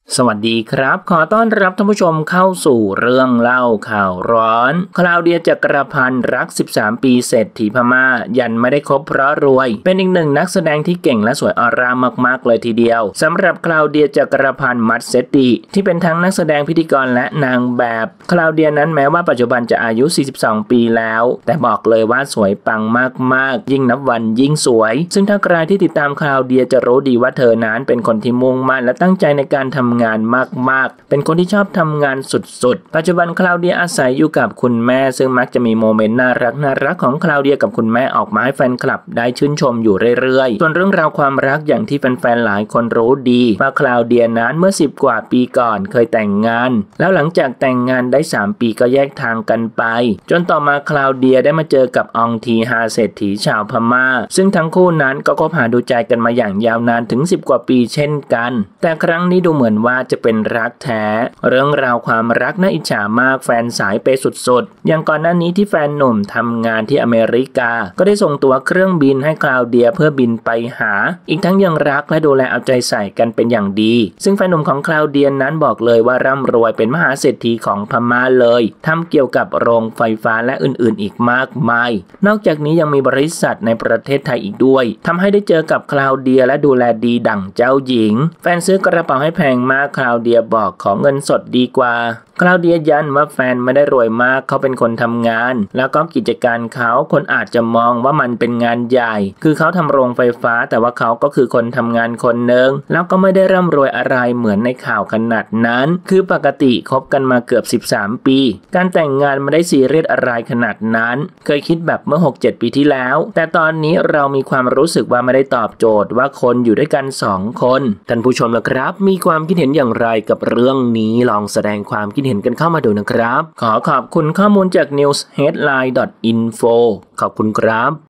สวัสดีครับขอต้อนรับท่านผู้ชมเข้าสู่เรื่องเล่าข่าวร้อนคลาวเดียจักรพันธ์รัก13ปีเศรษฐีพม่ายันไม่ได้คบเพราะรวยเป็นอีกหนึ่งนักแสดงที่เก่งและสวยออร่ามากๆเลยทีเดียวสำหรับคลาวเดียจักรพันธ์มัดเซตติที่เป็นทั้งนักแสดงพิธีกรและนางแบบคลาวเดียนั้นแม้ว่าปัจจุบันจะอายุ42ปีแล้วแต่บอกเลยว่าสวยปังมากๆยิ่งนับวันยิ่งสวยซึ่งถ้าใครที่ติดตามคลาวเดียจะรู้ดีว่าเธอนั้นเป็นคนที่มุ่งมั่นและตั้งใจในการทำงานมากๆเป็นคนที่ชอบทำงานสุดๆปัจจุบันคลาวเดียอาศัยอยู่กับคุณแม่ซึ่งมักจะมีโมเมนต์น่ารักของคลาวเดียกับคุณแม่ออกมาให้แฟนคลับได้ชื่นชมอยู่เรื่อยๆส่วนเรื่องราวความรักอย่างที่แฟนๆหลายคนรู้ดีว่าคลาวเดียนั้นเมื่อ10กว่าปีก่อนเคยแต่งงานแล้วหลังจากแต่งงานได้3ปีก็แยกทางกันไปจนต่อมาคลาวเดียได้มาเจอกับอองทีฮาเศรษฐีชาวพม่าซึ่งทั้งคู่นั้นก็คบหาดูใจกันมาอย่างยาวนานถึง10กว่าปีเช่นกันแต่ครั้งนี้ดูเหมือนว่าจะเป็นรักแท้เรื่องราวความรักน่าอิจฉามากแฟนสายเปย์สุดๆอย่างก่อนหน้านี้ที่แฟนหนุ่มทำงานที่อเมริกาก็ได้ส่งตั๋วเครื่องบินให้คลาวเดียเพื่อบินไปหาอีกทั้งยังรักและดูแลเอาใจใส่กันเป็นอย่างดีซึ่งแฟนหนุ่มของคลาวเดียนั้นบอกเลยว่าร่ำรวยเป็นมหาเศรษฐีของพม่าเลยทำเกี่ยวกับโรงไฟฟ้าและอื่นๆอีกมากมายนอกจากนี้ยังมีบริษัทในประเทศไทยอีกด้วยทำให้ได้เจอกับคลาวเดียและดูแลดีดั่งเจ้าหญิงแฟนซื้อกระเป๋าให้แพงมากคลาวเดียบอกขอเงินสดดีกว่าคลาวเดียยันว่าแฟนไม่ได้รวยมากเขาเป็นคนทำงานแล้วก็กิจการเขาคนอาจจะมองว่ามันเป็นงานใหญ่คือเขาทำโรงไฟฟ้าแต่ว่าเขาก็คือคนทำงานคนหนึ่งแล้วก็ไม่ได้ร่ำรวยอะไรเหมือนในข่าวขนาดนั้นคือปกติคบกันมาเกือบ13ปีการแต่งงานไม่ได้ซีเรียสอะไรขนาดนั้นเคยคิดแบบเมื่อ 6-7 ปีที่แล้วแต่ตอนนี้เรามีความรู้สึกว่าไม่ได้ตอบโจทย์ว่าคนอยู่ด้วยกัน2คนท่านผู้ชมล่ะครับมีความคิดเห็นอย่างไรกับเรื่องนี้ลองแสดงความคิดเห็นกันเข้ามาดูนะครับขอขอบคุณข้อมูลจาก newsheadline.info ขอบคุณครับ